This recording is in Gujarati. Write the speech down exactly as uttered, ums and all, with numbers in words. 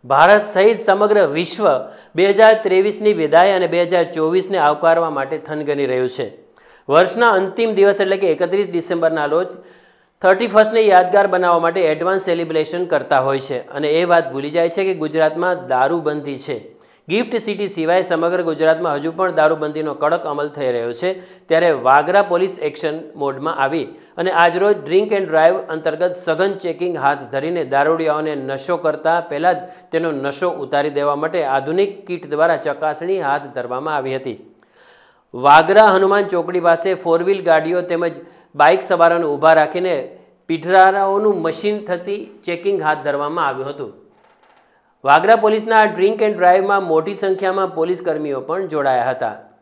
ભારત સહિત સમગ્ર વિશ્વ બે હજાર ત્રેવીસની વિદાય અને બે હજાર ચોવીસને આવકારવા માટે થનગની રહ્યું છે। વર્ષના અંતિમ દિવસ એટલે કે એકત્રીસ ડિસેમ્બરના રોજ થર્ટી ફર્સ્ટને યાદગાર બનાવવા માટે એડવાન્સ સેલિબ્રેશન કરતા હોય છે અને એ વાત ભૂલી જાય છે કે ગુજરાતમાં દારૂબંધી છે। ગિફ્ટ સિટી સિવાય સમગ્ર ગુજરાતમાં હજુ પણ દારૂબંધીનો કડક અમલ થઈ રહ્યો છે। ત્યારે વાગરા પોલીસ એક્શન મોડમાં આવી અને આજરોજ ડ્રિંક એન્ડ ડ્રાઈવ અંતર્ગત સઘન ચેકિંગ હાથ ધરીને દારૂડિયાઓને નશો કરતા પહેલાં જ તેનો નશો ઉતારી દેવા માટે આધુનિક કીટ દ્વારા ચકાસણી હાથ ધરવામાં આવી હતી। વાગરા હનુમાન ચોકડી પાસે ફોર વ્હીલ ગાડીઓ તેમજ બાઇક સવારોને ઊભા રાખીને પીઠરાઓનું મશીન થતી ચેકિંગ હાથ ધરવામાં આવ્યું હતું। વાગરા પોલીસના ડ્રિંક એન્ડ ડ્રાઈવમાં મોટી સંખ્યામાં પોલીસ કર્મીઓ પણ જોડાયા હતા।